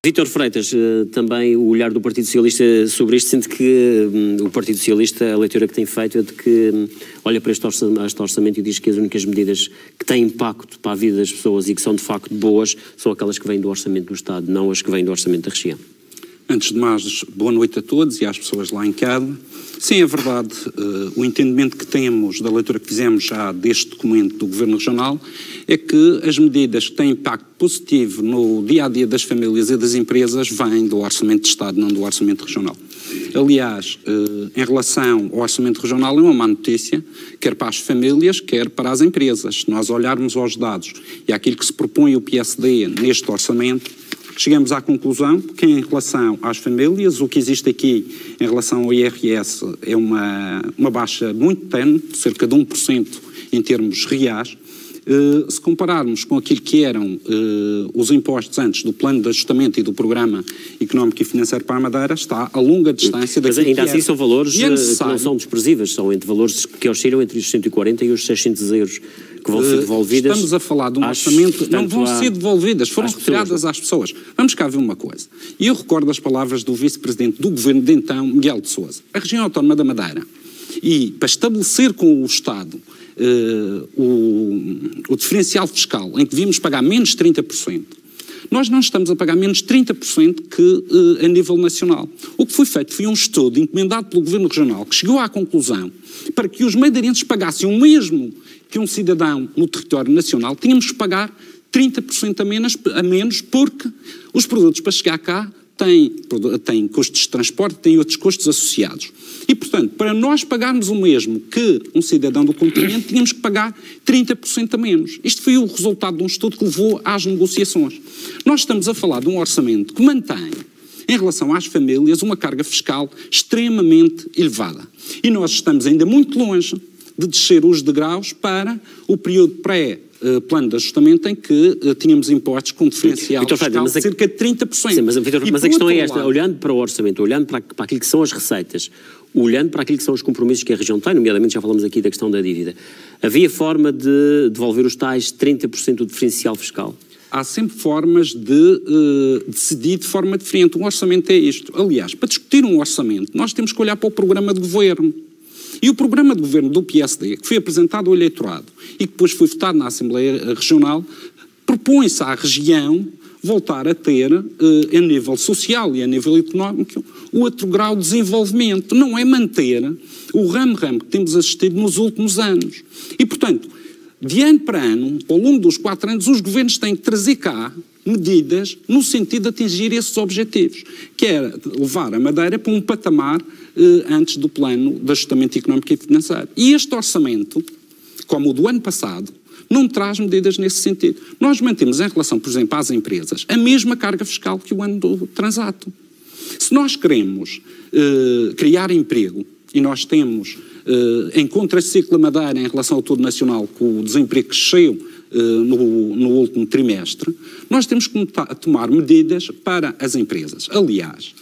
Vítor Freitas, também o olhar do Partido Socialista sobre isto, sente que o Partido Socialista, a leitura que tem feito é de que olha para este orçamento e diz que as únicas medidas que têm impacto para a vida das pessoas e que são de facto boas são aquelas que vêm do orçamento do Estado, não as que vêm do orçamento da região. Antes de mais, boa noite a todos e às pessoas lá em casa. Sim, é verdade, o entendimento que temos da leitura que fizemos já deste documento do Governo Regional é que as medidas que têm impacto positivo no dia-a-dia das famílias e das empresas vêm do Orçamento de Estado, não do Orçamento Regional. Aliás, em relação ao Orçamento Regional é uma má notícia, quer para as famílias, quer para as empresas. Se nós olharmos aos dados e àquilo que se propõe o PSD neste orçamento, chegamos à conclusão que em relação às famílias, o que existe aqui em relação ao IRS é uma baixa muito tenue, cerca de 1% em termos reais. Se compararmos com aquilo que eram os impostos antes do plano de ajustamento e do programa económico e financeiro para a Madeira, está a longa distância daquilo que ainda assim são valores que não são desprezíveis, são entre valores que oscilam entre os 140 e os 600 euros que vão ser devolvidas. Estamos a falar de um orçamento, não vão ser devolvidas, foram retiradas às pessoas. Vamos cá ver uma coisa. E eu recordo as palavras do vice-presidente do governo de então, Miguel de Sousa. A região autónoma da Madeira, e para estabelecer com o Estado o diferencial fiscal, em que devíamos pagar menos 30%, nós não estamos a pagar menos 30% que a nível nacional. O que foi feito foi um estudo encomendado pelo Governo Regional que chegou à conclusão para que os madeirenses pagassem o mesmo que um cidadão no território nacional, tínhamos que pagar 30% a menos porque os produtos para chegar cá têm custos de transporte, têm outros custos associados. E, portanto, para nós pagarmos o mesmo que um cidadão do continente, tínhamos que pagar 30% a menos. Isto foi o resultado de um estudo que levou às negociações. Nós estamos a falar de um orçamento que mantém, em relação às famílias, uma carga fiscal extremamente elevada. E nós estamos ainda muito longe de descer os degraus para o período pré-plano de ajustamento em que tínhamos impostos com diferencial fiscal de cerca de 30%. Sim, mas a questão é esta, olhando para o orçamento, olhando para aquilo que são as receitas, olhando para aquilo que são os compromissos que a região tem, nomeadamente já falamos aqui da questão da dívida, havia forma de devolver os tais 30% do diferencial fiscal? Há sempre formas de decidir de forma diferente. Um orçamento é isto. Aliás, para discutir um orçamento, nós temos que olhar para o programa de governo. E o programa de governo do PSD, que foi apresentado ao eleitorado e que depois foi votado na Assembleia Regional, propõe-se à região voltar a ter, a nível social e a nível económico, o outro grau de desenvolvimento. Não é manter o ramo-ramo que temos assistido nos últimos anos. E, portanto, de ano para ano, ao longo dos 4 anos, os governos têm que trazer cá medidas no sentido de atingir esses objetivos, que é levar a Madeira para um patamar antes do plano de ajustamento económico e financeiro. E este orçamento, como o do ano passado, não traz medidas nesse sentido. Nós mantemos em relação, por exemplo, às empresas, a mesma carga fiscal que o ano do transato. Se nós queremos criar emprego, e nós temos em contraciclo a Madeira em relação ao todo nacional, com o desemprego que cresceu no último trimestre, nós temos que tomar medidas para as empresas. Aliás,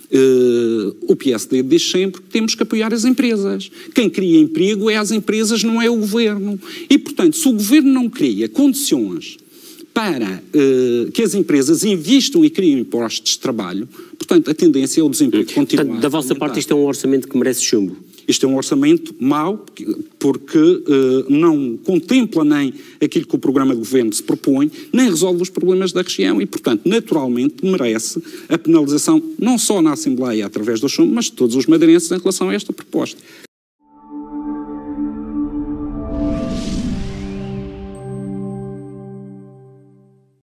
o PSD diz sempre que temos que apoiar as empresas. Quem cria emprego é as empresas, não é o governo. E, portanto, se o governo não cria condições para que as empresas investam e criem postos de trabalho, portanto, a tendência é o desemprego continuar. Portanto, da vossa parte, isto é um orçamento que merece chumbo? Isto é um orçamento mau, porque não contempla nem aquilo que o programa de governo se propõe, nem resolve os problemas da região e, portanto, naturalmente merece a penalização não só na Assembleia através do chumbo, mas de todos os madeirenses em relação a esta proposta.